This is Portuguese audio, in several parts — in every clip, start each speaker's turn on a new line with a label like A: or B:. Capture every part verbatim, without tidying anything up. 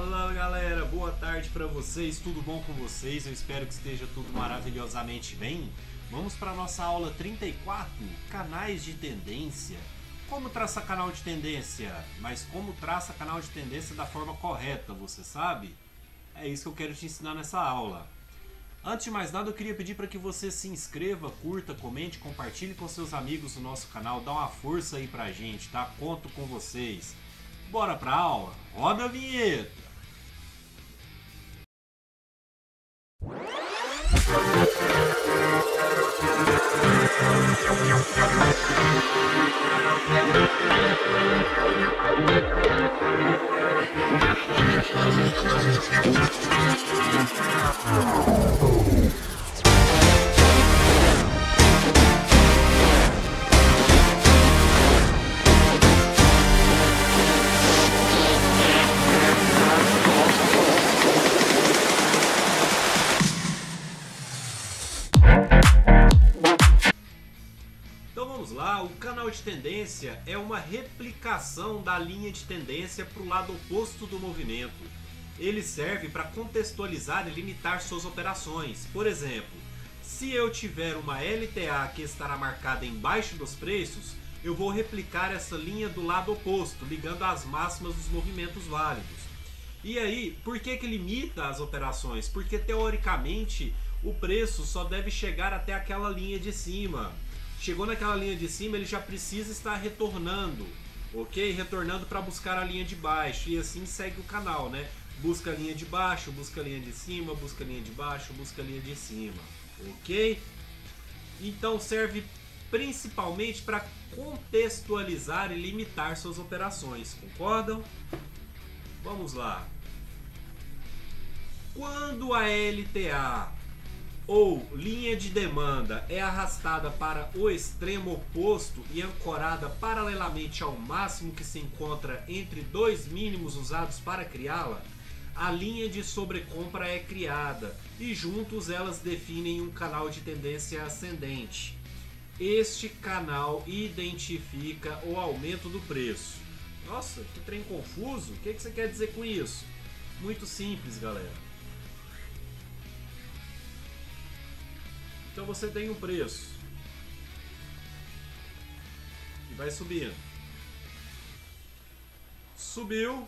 A: Fala galera, boa tarde para vocês, tudo bom com vocês? Eu espero que esteja tudo maravilhosamente bem. Vamos para a nossa aula trinta e quatro, canais de tendência. Como traça canal de tendência? Mas como traça canal de tendência da forma correta, você sabe? É isso que eu quero te ensinar nessa aula. Antes de mais nada, eu queria pedir para que você se inscreva, curta, comente, compartilhe com seus amigos no nosso canal. Dá uma força aí pra gente, tá? Conto com vocês. Bora pra aula? Roda a vinheta! Então vamos lá, o canal de tendência é uma replicação da linha de tendência para o lado oposto do movimento. Ele serve para contextualizar e limitar suas operações. Por exemplo, se eu tiver uma L T A que estará marcada embaixo dos preços, eu vou replicar essa linha do lado oposto, ligando as máximas dos movimentos válidos. E aí, por que que limita as operações? Porque teoricamente o preço só deve chegar até aquela linha de cima. Chegou naquela linha de cima, ele já precisa estar retornando, ok? Retornando para buscar a linha de baixo, e assim segue o canal, né? Busca a linha de baixo, busca a linha de cima, busca a linha de baixo, busca a linha de cima, ok? Então serve principalmente para contextualizar e limitar suas operações, concordam? Vamos lá. Quando a L T A ou linha de demanda é arrastada para o extremo oposto e ancorada paralelamente ao máximo que se encontra entre dois mínimos usados para criá-la, a linha de sobrecompra é criada e juntos elas definem um canal de tendência ascendente. Este canal identifica o aumento do preço. Nossa, que trem confuso! O que você quer dizer com isso? Muito simples, galera. Então você tem um preço e vai subindo. Subiu,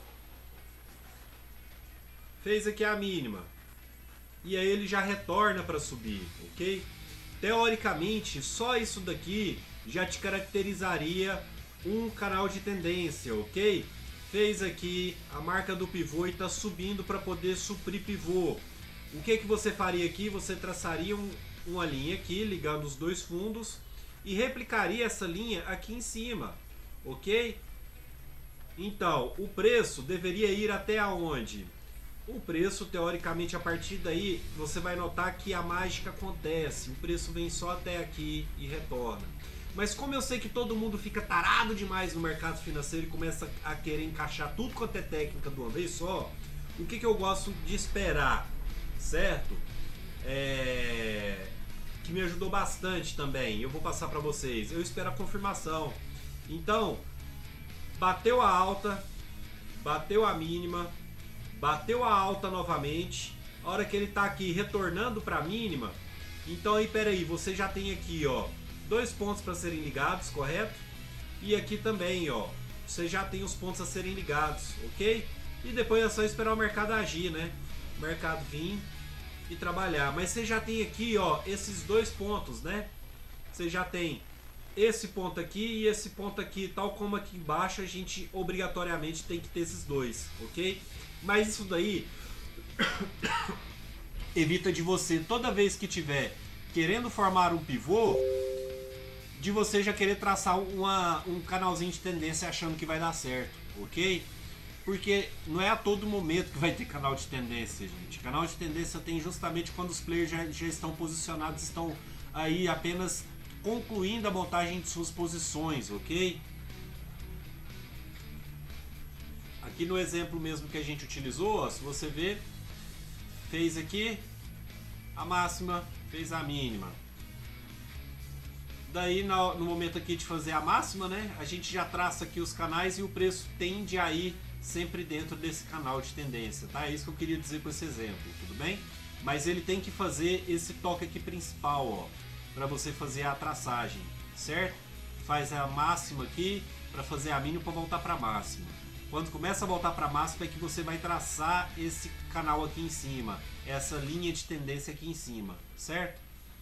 A: fez aqui a mínima e aí ele já retorna para subir, ok? Teoricamente, só isso daqui já te caracterizaria um canal de tendência, ok? Fez aqui a marca do pivô e está subindo para poder suprir pivô. O que que você faria aqui? Você traçaria um uma linha aqui, ligando os dois fundos e replicaria essa linha aqui em cima, ok? Então, o preço deveria ir até aonde? O preço, teoricamente, a partir daí, você vai notar que a mágica acontece, o preço vem só até aqui e retorna. Mas como eu sei que todo mundo fica tarado demais no mercado financeiro e começa a querer encaixar tudo quanto é técnica de uma vez só, o que que eu gosto de esperar, certo? É... que me ajudou bastante também, eu vou passar para vocês. Eu espero a confirmação. Então, bateu a alta, bateu a mínima, bateu a alta novamente. A hora que ele está aqui retornando para a mínima, então aí peraí, você já tem aqui, ó, dois pontos para serem ligados, correto? E aqui também, ó, você já tem os pontos a serem ligados, ok? E depois é só esperar o mercado agir, né? O mercado vir e trabalhar, mas você já tem aqui, ó, esses dois pontos, né? Você já tem esse ponto aqui e esse ponto aqui, tal como aqui embaixo a gente obrigatoriamente tem que ter esses dois, ok? Mas isso daí evita de você, toda vez que tiver querendo formar um pivô, de você já querer traçar uma, um canalzinho de tendência achando que vai dar certo, ok? Porque não é a todo momento que vai ter canal de tendência, gente. Canal de tendência tem justamente quando os players já, já estão posicionados, estão aí apenas concluindo a montagem de suas posições, ok? Aqui no exemplo mesmo que a gente utilizou, ó, se você ver, fez aqui a máxima, fez a mínima. Daí no, no momento aqui de fazer a máxima, né, a gente já traça aqui os canais e o preço tende a ir sempre dentro desse canal de tendência, tá? É isso que eu queria dizer com esse exemplo, tudo bem? Mas ele tem que fazer esse toque aqui principal, ó, para você fazer a traçagem, certo? Faz a máxima aqui para fazer a mínima para voltar para máxima. Quando começa a voltar para máxima é que você vai traçar esse canal aqui em cima, essa linha de tendência aqui em cima, certo?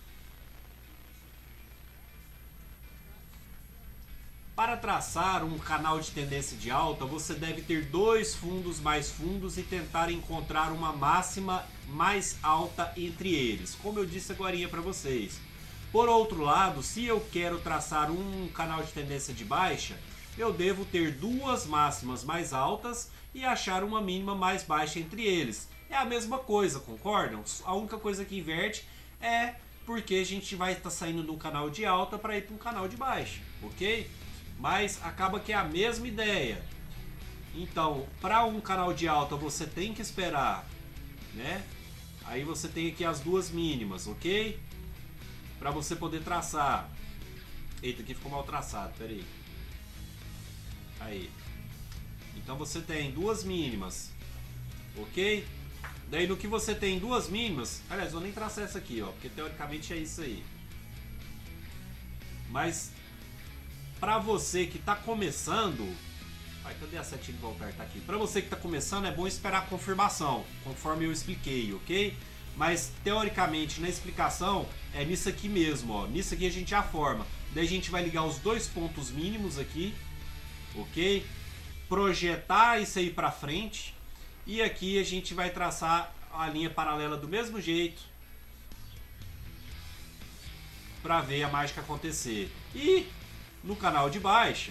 A: Para traçar um canal de tendência de alta, você deve ter dois fundos mais fundos e tentar encontrar uma máxima mais alta entre eles, como eu disse agora para vocês. Por outro lado, se eu quero traçar um canal de tendência de baixa, eu devo ter duas máximas mais altas e achar uma mínima mais baixa entre eles. É a mesma coisa, concordam? A única coisa que inverte é porque a gente vai estar saindo de um canal de alta para ir para um canal de baixa, ok? Mas acaba que é a mesma ideia. Então, para um canal de alta você tem que esperar, né? Aí você tem aqui as duas mínimas, ok? Para você poder traçar. Eita, aqui ficou mal traçado, peraí. Aí. Então você tem duas mínimas, ok? Daí no que você tem duas mínimas, aliás, vou nem traçar essa aqui, ó, porque teoricamente é isso aí. Mas para você que está começando, ai, cadê a setinha de voltar? Tá aqui. Para você que está começando, é bom esperar a confirmação, conforme eu expliquei, ok? Mas teoricamente na explicação é nisso aqui mesmo, ó. Nisso aqui a gente já forma. Daí a gente vai ligar os dois pontos mínimos aqui, ok? Projetar isso aí para frente e aqui a gente vai traçar a linha paralela do mesmo jeito para ver a mágica acontecer. E no canal de baixa,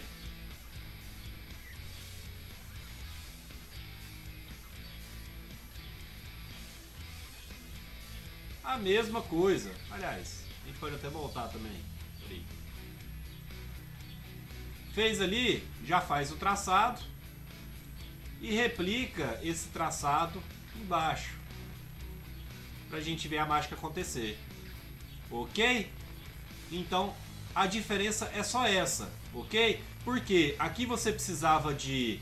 A: a mesma coisa. Aliás, a gente pode até voltar também. Peraí. Fez ali, já faz o traçado e replica esse traçado embaixo pra gente ver a mágica acontecer, ok? Então a diferença é só essa, ok? Porque aqui você precisava de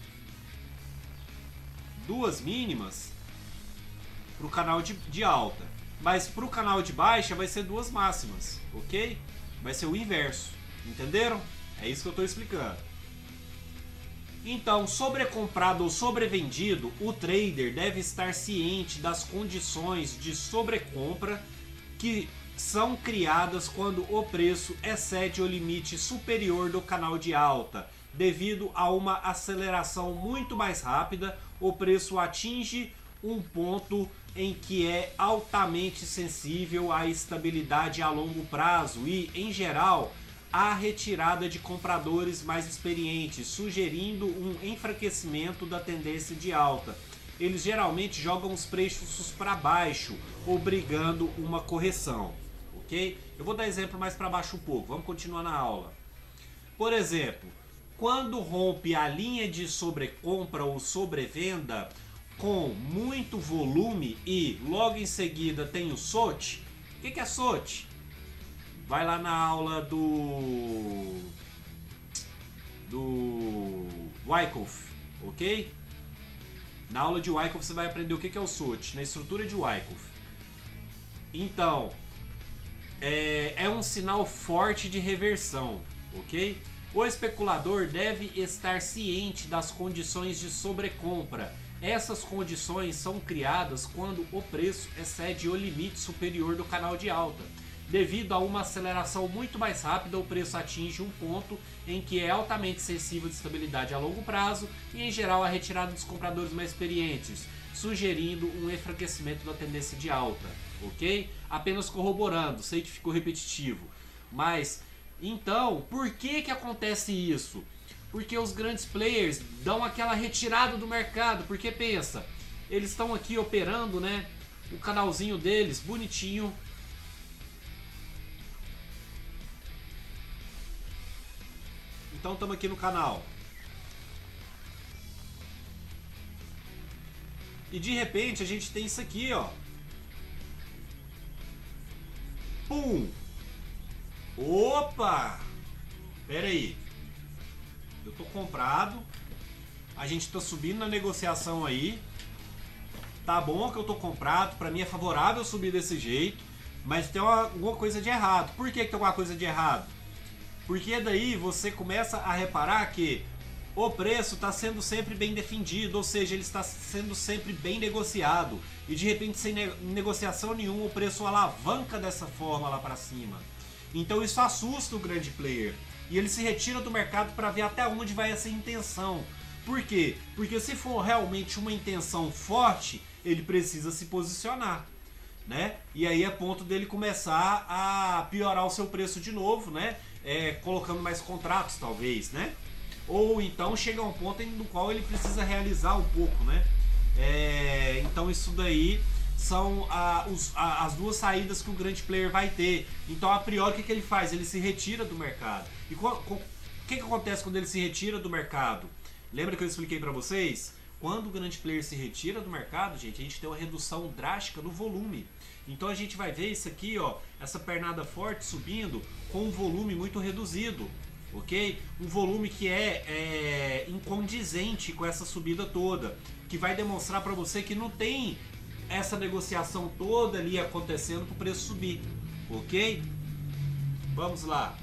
A: duas mínimas para o canal de, de alta, mas para o canal de baixa vai ser duas máximas, ok? Vai ser o inverso, entenderam? É isso que eu estou explicando. Então, sobrecomprado ou sobrevendido, o trader deve estar ciente das condições de sobrecompra que são criadas quando o preço excede o limite superior do canal de alta. Devido a uma aceleração muito mais rápida, o preço atinge um ponto em que é altamente sensível à estabilidade a longo prazo e, em geral, à retirada de compradores mais experientes, sugerindo um enfraquecimento da tendência de alta. Eles geralmente jogam os preços para baixo, obrigando uma correção, ok? Eu vou dar exemplo mais para baixo um pouco, vamos continuar na aula. Por exemplo, quando rompe a linha de sobrecompra ou sobrevenda com muito volume e logo em seguida tem o S O T. O que é S O T? Vai lá na aula do do Wyckoff, ok? Na aula de Wyckoff você vai aprender o que é o S O T, na estrutura de Wyckoff. Então, é, é um sinal forte de reversão, ok? O especulador deve estar ciente das condições de sobrecompra. Essas condições são criadas quando o preço excede o limite superior do canal de alta. Devido a uma aceleração muito mais rápida, o preço atinge um ponto em que é altamente sensível de estabilidade a longo prazo e, em geral, a retirada dos compradores mais experientes, sugerindo um enfraquecimento da tendência de alta, ok? Apenas corroborando, sei que ficou repetitivo, mas então, por que que acontece isso? Porque os grandes players dão aquela retirada do mercado, porque pensa, eles estão aqui operando, né, o canalzinho deles, bonitinho. Então estamos aqui no canal. E de repente a gente tem isso aqui, ó. Pum! Opa! Pera aí. Eu tô comprado. A gente tá subindo na negociação aí. Tá bom que eu tô comprado, pra mim é favorável subir desse jeito, mas tem uma, alguma coisa de errado. Por que que tem alguma coisa de errado? Porque daí você começa a reparar que o preço está sendo sempre bem defendido, ou seja, ele está sendo sempre bem negociado. E de repente, sem ne negociação nenhuma, o preço alavanca dessa forma lá para cima. Então isso assusta o grande player. E ele se retira do mercado para ver até onde vai essa intenção. Por quê? Porque se for realmente uma intenção forte, ele precisa se posicionar, né? E aí é ponto dele começar a piorar o seu preço de novo, né? É, colocando mais contratos, talvez, né? Ou então chega a um ponto no qual ele precisa realizar um pouco, né? É, então isso daí são a, os, a, as duas saídas que o grande player vai ter. Então a priori o que, que ele faz? Ele se retira do mercado. E o que, que acontece quando ele se retira do mercado? Lembra que eu expliquei para vocês? Quando o grande player se retira do mercado, gente, a gente tem uma redução drástica no volume. Então a gente vai ver isso aqui, ó, essa pernada forte subindo com um volume muito reduzido, ok? Um volume que é, é incondizente com essa subida toda, que vai demonstrar para você que não tem essa negociação toda ali acontecendo para o preço subir, ok? Vamos lá.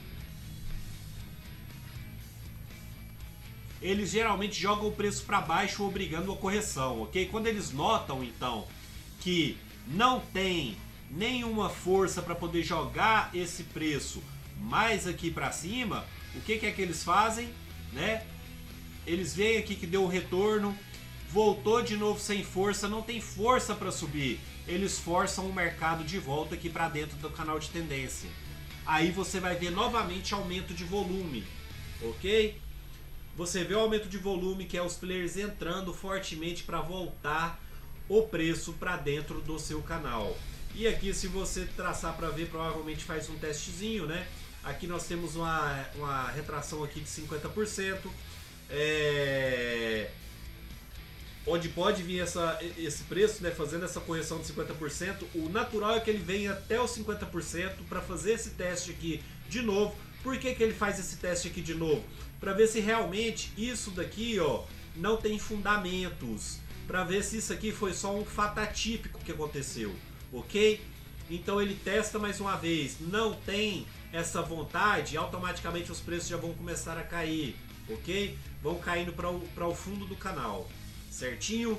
A: Eles geralmente jogam o preço para baixo, obrigando a correção, ok? Quando eles notam, então, que não tem nenhuma força para poder jogar esse preço mais aqui para cima, o que, que é que eles fazem, né? Eles veem aqui que deu um retorno, voltou de novo sem força, não tem força para subir. Eles forçam o mercado de volta aqui para dentro do canal de tendência. Aí você vai ver novamente aumento de volume, ok? Você vê o aumento de volume, que é os players entrando fortemente para voltar o preço para dentro do seu canal. E aqui, se você traçar para ver, provavelmente faz um testezinho, né? Aqui nós temos uma, uma retração aqui de cinquenta por cento, é... onde pode vir essa, esse preço, né? Fazendo essa correção de cinquenta por cento. O natural é que ele venha até os cinquenta por cento para fazer esse teste aqui de novo. Por que que ele faz esse teste aqui de novo? Para ver se realmente isso daqui, ó, não tem fundamentos. Para ver se isso aqui foi só um fato atípico que aconteceu, ok? Então ele testa mais uma vez, não tem essa vontade, automaticamente os preços já vão começar a cair, ok? Vão caindo para o, para o fundo do canal, certinho?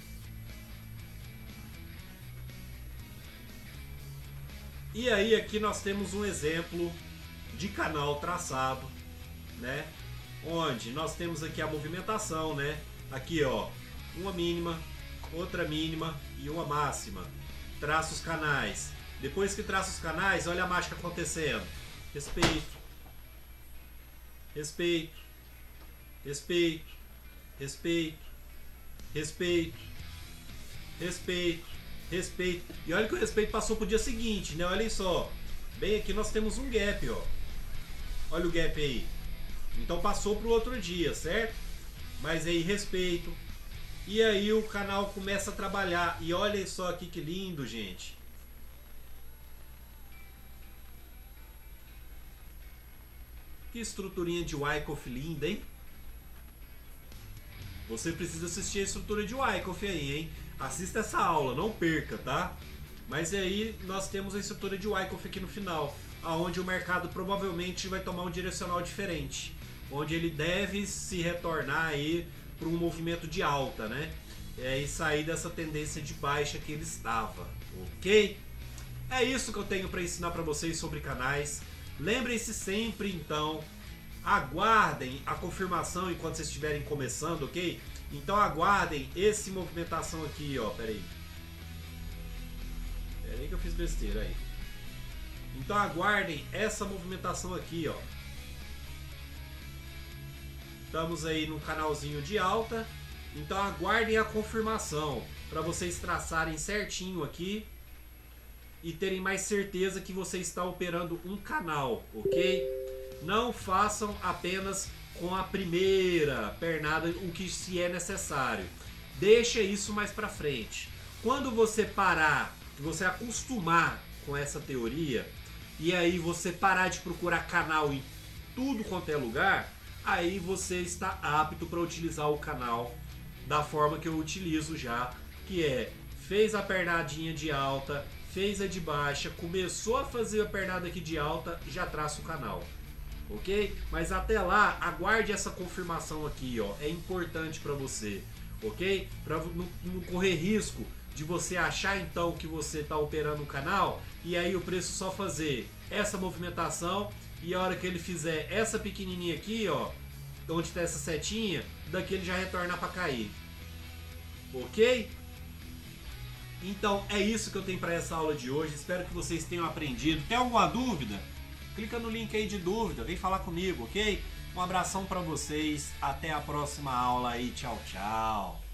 A: E aí aqui nós temos um exemplo de canal traçado, né? Onde nós temos aqui a movimentação, né? Aqui, ó, uma mínima, outra mínima e uma máxima. Traça os canais. Depois que traça os canais, olha a mágica acontecendo. Respeito. Respeito. Respeito. Respeito. Respeito. Respeito. Respeito. E olha que o respeito passou pro dia seguinte, né? Olhem só. Bem aqui nós temos um gap, ó. Olha o gap aí. Então passou pro outro dia, certo? Mas aí respeito. E aí o canal começa a trabalhar. E olhem só aqui que lindo, gente. Que estruturinha de Wyckoff linda, hein? Você precisa assistir a estrutura de Wyckoff aí, hein? Assista essa aula, não perca, tá? Mas aí nós temos a estrutura de Wyckoff aqui no final, aonde o mercado provavelmente vai tomar um direcional diferente, onde ele deve se retornar aí para um movimento de alta, né? É, e sair dessa tendência de baixa que ele estava, ok? É isso que eu tenho para ensinar para vocês sobre canais. Lembrem-se sempre, então, aguardem a confirmação enquanto vocês estiverem começando, ok? Então aguardem esse movimentação aqui, ó, peraí. Peraí que eu fiz besteira aí. Então aguardem essa movimentação aqui, ó. Estamos aí no canalzinho de alta. Então aguardem a confirmação para vocês traçarem certinho aqui e terem mais certeza que você está operando um canal, ok? Não façam apenas com a primeira pernada o que se é necessário. Deixa isso mais para frente. Quando você parar, você acostumar com essa teoria e aí você parar de procurar canal em tudo quanto é lugar, aí você está apto para utilizar o canal da forma que eu utilizo já, que é, fez a pernadinha de alta, fez a de baixa, começou a fazer a pernada aqui de alta, já traça o canal, ok? Mas até lá, aguarde essa confirmação aqui, ó, é importante para você, ok? Para não, não correr risco de você achar então que você está operando o canal e aí o preço só fazer essa movimentação e a hora que ele fizer essa pequenininha aqui, ó, onde está essa setinha, daqui ele já retorna para cair, ok? Então é isso que eu tenho para essa aula de hoje. Espero que vocês tenham aprendido. Tem alguma dúvida? Clica no link aí de dúvida, vem falar comigo, ok? Um abração para vocês, até a próxima aula aí, tchau, tchau.